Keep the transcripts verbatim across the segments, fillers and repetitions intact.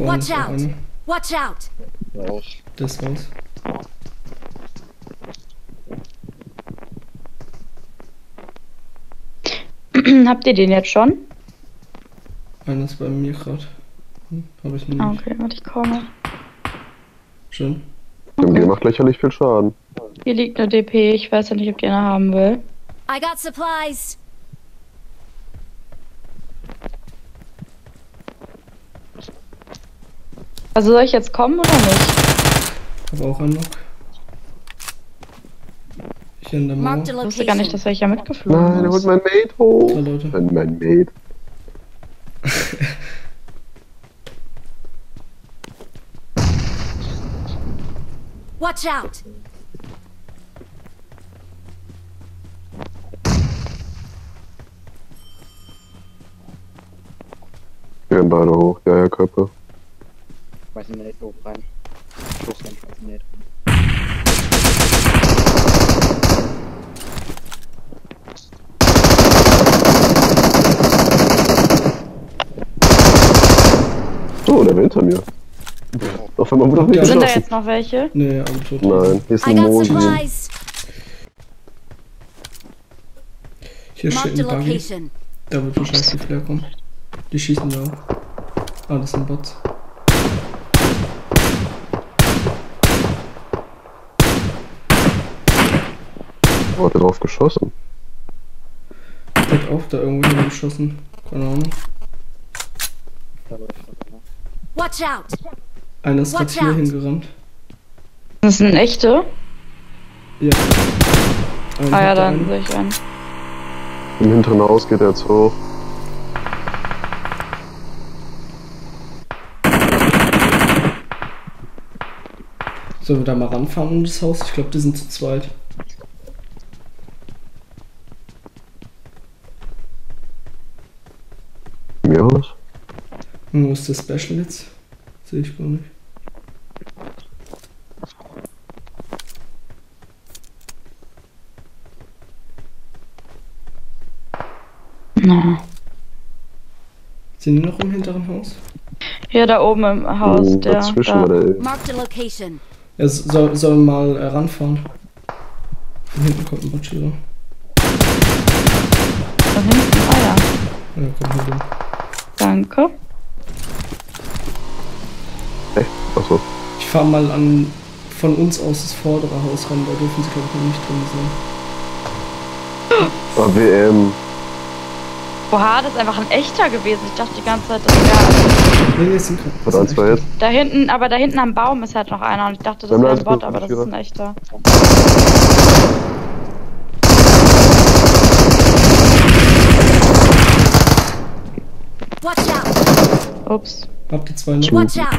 vorne Watch ist auch out! einer. Watch out! Raus. Der ist raus. Habt ihr den jetzt schon? Einer ist bei mir gerade. Hm, habe ich noch Ah, nicht. okay, warte, ich komme. Schön. Dem G macht lächerlich viel Schaden. Hier liegt eine D P, ich weiß ja nicht, ob die eine haben will. I got supplies! Also soll ich jetzt kommen oder nicht? Habe auch einen Knock. Hier in der Mauer. Marked a Ich wusste gar nicht, location. dass welcher mitgeflogen Nein, er holt ist. mein Mate hoch. Drei Leute. Mein, mein Mate. Watch out! Wir werden beide hoch. Ja, ja, Köpfe. Schmeiß ihn nicht hoch rein. Schuss rein, schmeiß ihn nicht. Oh, der war hinter mir. Auf einmal wurde er nicht Ja. Sind da geschossen. jetzt noch welche? Nee, alle tot. Nein, hier ist I ein got Mosi. supplies! Hier steht Marked a ein Buggy. location. Da wird wahrscheinlich die Flare kommen. Die schießen da auch. Ah, das sind Bots. Oh, hat er drauf geschossen. Der hat auch da irgendwo hingeschossen. Keine Ahnung. Da läuft noch einer. Watch out! Einer ist gerade Watch hier out. hingerannt. Das sind echte? Ja. Einer Ah ja, hat da dann einen. sehe ich einen. Im hinteren Haus geht er jetzt hoch. Sollen wir da mal ranfahren in das Haus? Ich glaube, die sind zu zweit. Mir aus. Und wo ist der Special jetzt? Sehe ich gar nicht. Na. Sind die noch im hinteren Haus? Hier da oben im Haus, Oh, der. dazwischen Da. war der. Marked a location. Er soll, soll mal äh, ranfahren. Von hinten kommt ein Botschierer. Da hinten, ah ja. Ja, komm hier hin. Danke. Echt? Achso. Ich fahr mal an von uns aus das vordere Haus ran, da dürfen sie glaube ich noch nicht drin sein. Ah, W M. Boah, das ist einfach ein echter gewesen. Ich dachte die ganze Zeit, das wäre. Nee, nee, es sind keine. Hat eins verhält. Da hinten, aber da hinten am Baum ist halt noch einer und ich dachte, das Dann wäre ein bleibst Bot, du, aber das ist ein echter. Watch out! Ups. Habt ihr zwei noch? Watch out!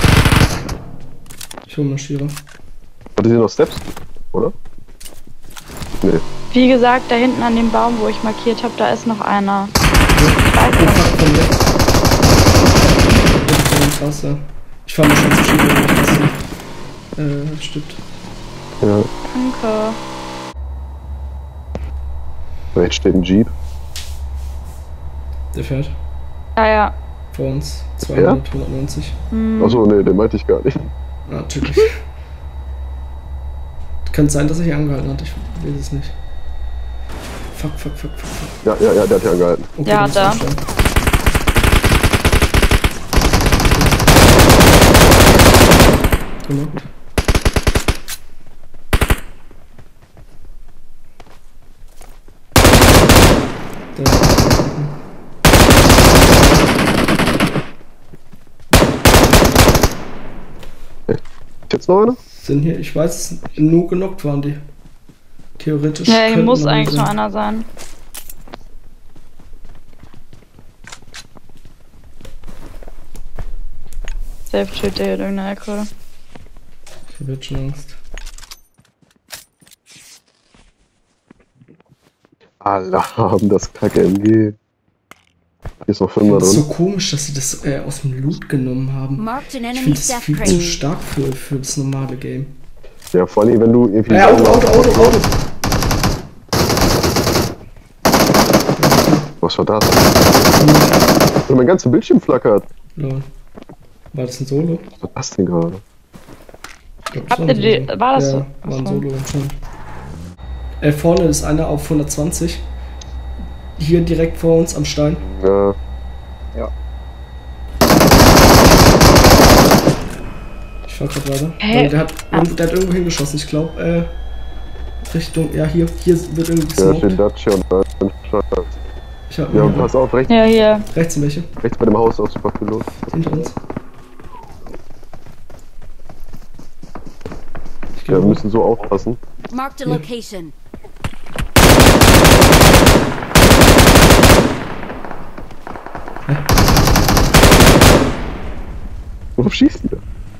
Ich hol Maschierer. Hatte sie noch Steps? Oder? Nee. Wie gesagt, da hinten an dem Baum, wo ich markiert habe, da ist noch einer. Ich weiß Oh, nicht. fuck, von jetzt. Das ist Straße. Ich fahr mal schon zu schieben, wenn das nicht, äh, stimmt. Ja. Danke. Rechts steht ein Jeep. Der fährt Ja, ja. vor uns. zweihundert, hundertneunzig. Hm. Achso, nee, den meinte ich gar nicht. Ah, natürlich. Könnte sein, dass er hier angehalten hat, ich weiß es nicht. Fuck, fuck, fuck, fuck, fuck. Ja, ja, ja, der hat hier angehalten. Okay, Ja, du musst da. umsteigen. Genau. Der Ist jetzt noch einer? sind hier, ich weiß, es nur genockt waren die. Theoretisch. Ja, hier könnten muss noch mehr eigentlich sein. noch einer sein. Safe chillt der hier in irgendeiner Ecke. Ich hab jetzt schon Angst. Alle haben das kacke M G. Hier ist noch Fünfer Das ist so drin. komisch, dass sie das äh, aus dem Loot genommen haben. Marked an Ich enemy finde das death viel zu crate. stark für, für das normale Game. Ja, vor allem, wenn du irgendwie. Äh, Auto, Auto, Auto, Auto! Was war das? Und mein ganzer Bildschirm flackert. Lol. War das ein Solo? Was war das denn gerade? Ich glaub, das Habt war ihr ein die- Solo. war das ja, so? war ein Achso. Solo anscheinend. Äh, vorne ist einer auf hundertzwanzig. Hier direkt vor uns am Stein. Ja, Ich fahr grad weiter. Hä? Äh, Der, hat, Ah. der hat irgendwo hingeschossen, ich glaube. Äh, Richtung. Ja, hier. Hier wird irgendwie ja, steht gesmoked. Dacia und da ist ein Scheiß. Ich hab Ja, ja, pass auf, rechts, Ja, hier. rechts sind welche. rechts bei dem Haus auf Superpilot. Hinter uns. Ich geh Ja, wir hoch. müssen so aufpassen. Marked a Yeah. location. Worauf schießt die da?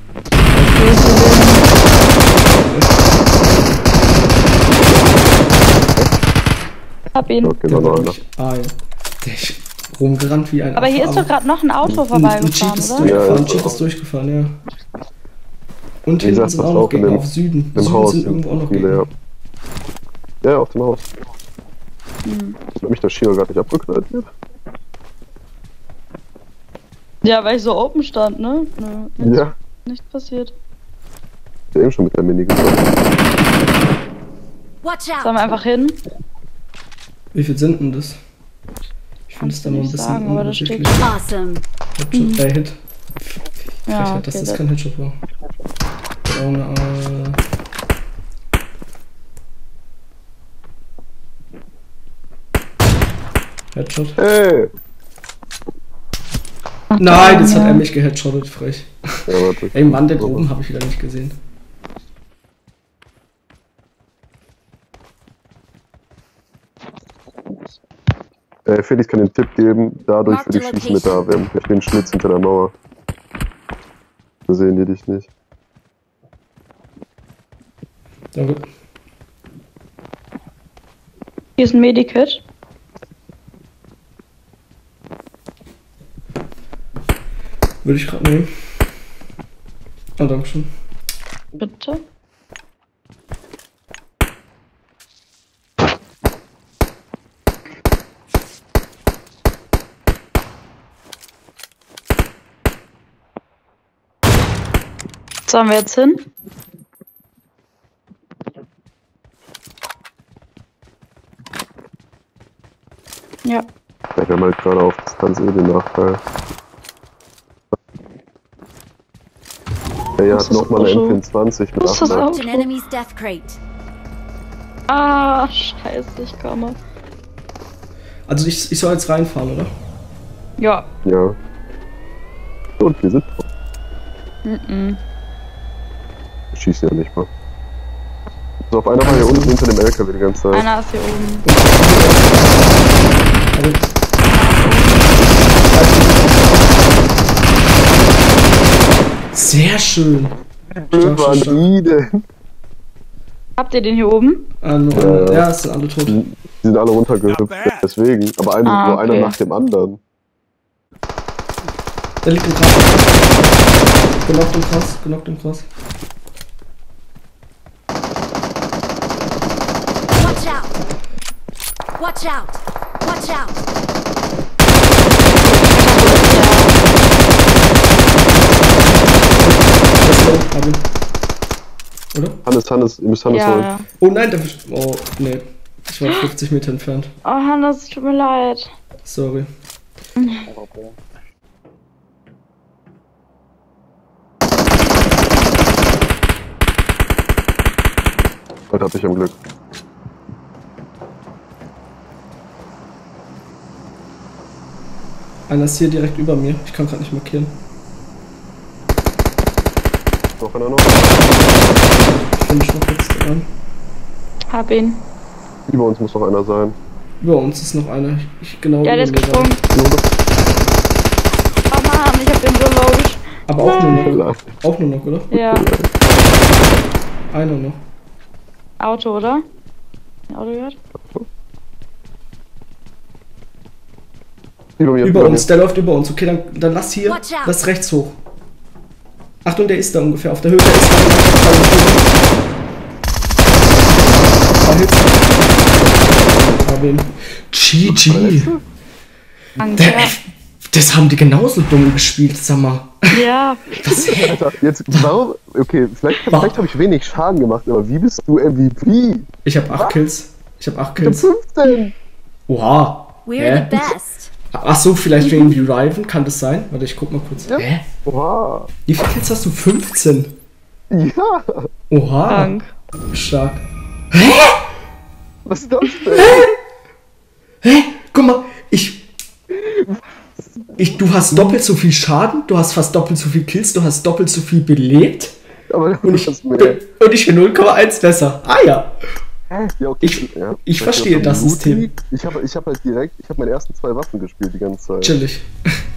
Hab ihn. Okay, Der da noch war einer. nicht- Ah, ja. Der ist rumgerannt wie ein Aber hier ist Affe, doch gerade noch ein Auto Ein, ein Jeep vorbeigefahren, ist oder? durchgefahren, Ja, ein Jeep ja. ist durchgefahren, ja. Und Wie hinten gesagt, sind pass auch noch auf, in Gegner dem- auf Süden. Im Süden Haus sind irgendwo auch noch viele, Gegner. ja. Ja, auf dem Haus. Hm. Hat mich das Schieber gerade nicht abgeknallt wird? Ja, weil ich so open stand, ne? Nö, nichts, Ja, nichts passiert. ich hab eben schon mit der Mini geschossen. Watch Sollen wir out! einfach hin? Wie viel sind denn das? Ich finde es Kannst da du mal ein nicht bisschen sagen, aber das steht- unübersichtlich. Awesome. Headshot, äh, Hit. Ja, Frechheit, okay, dass das das- kein Headshot war. Braune, äh... Headshot. Hey! Ach, Nein, jetzt hat ja. er mich geheadshottet, frech. Ja, warte. Ey Mann, den oben habe ich wieder nicht gesehen. Äh, Felix kann den Tipp geben, dadurch Mark würde ich the schießen mit der A W M. Da steht ein Schlitz hinter der Mauer. Da sehen die dich nicht. Danke. Hier ist ein Medikit. Würde ich gerade nehmen. Ah, danke schön. Bitte. Sollen wir jetzt hin? Ja. Ja, wir haben halt gerade auf Distanz eh den Nachteil. Er Was hat ist nochmal eine Auto? M vierundzwanzig mit Was ist das achthundert. Marked an enemy's death crate. Ah, scheiße, ich komme. Also ich, ich soll jetzt reinfahren, oder? Ja. Ja. Und wir sind drauf. Mhm. Wir schießen ja nicht mal. So, auf einer war hier unten hinter dem L K W die ganze Zeit. Einer ist hier oben. Aber sehr schön. Wo waren die denn? Habt ihr den hier oben? Ah, nur Ja, einer. ja. Ja, es sind alle tot. Die die sind alle runtergehüpft, deswegen. Aber eine, Ah, nur einer okay. nach dem anderen. Der liegt im Gras. Genockt im Gras, genockt im Gras. Watch out! Watch out! Watch out! Der ist low, hab ihn. Oder? Hannes, Hannes, ihr müsst Hannes Ja, holen. ja. Oh nein, der... Oh, nee. Ich war fünfzig Meter entfernt. Oh, Hannes, tut mir leid. Sorry. Okay. Heute hab ich am Glück. Einer ist hier direkt über mir. Ich kann gerade nicht markieren. Noch einer noch? Ich bin schon kurz dran. Hab ihn. Über uns muss noch einer sein. Über uns ist noch einer. Ich, genau Ja, der über ist mir war. gesprungen. Oh Mann, ich hab den so low gesch... Aber auch nur noch. Vielleicht. Auch nur noch, oder? Ja. Einer noch. Auto, oder? Ein Auto gehört? Über mir, Über uns, der läuft über uns. Okay, dann, dann lass hier. Watch out. Lass rechts hoch. Achtung, der ist da ungefähr. Auf der Höhe, der ist da. Zwei Hits. Hab ihn. G G. Danke. Der, Das haben die genauso dumm gespielt, sag mal. Ja, Was, hä? Alter, jetzt, warum? Okay, vielleicht, vielleicht habe ich wenig Schaden gemacht, aber wie bist du M V P? Ich hab acht Kills. Ich hab acht Ich hab Kills. fünfzehn! Oha. We're Hä? the best. Ach so, vielleicht wegen Reviven, kann das sein? Warte, ich guck mal kurz. Ja. Hä? Oha! Wie viele Kills hast du? fünfzehn. Ja! Oha. krank. Stark. Was ist das denn? Hä? Guck mal, ich. Ich, du hast doppelt so viel Schaden, du hast fast doppelt so viel Kills, du hast doppelt so viel belebt Aber du und ich, hast mehr. und ich bin null Komma eins besser. Ah ja. Ja, okay. Ich- ja. ich Vielleicht verstehe noch das Loot System. liegt. Ich habe ich hab halt direkt, ich habe meine ersten zwei Waffen gespielt die ganze Zeit. Chillig.